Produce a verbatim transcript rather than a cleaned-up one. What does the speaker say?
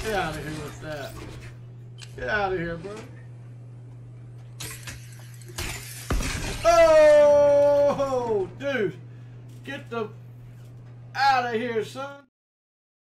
Get out of here with that. Get out of here, bro. Oh, dude. Get the out of here, son.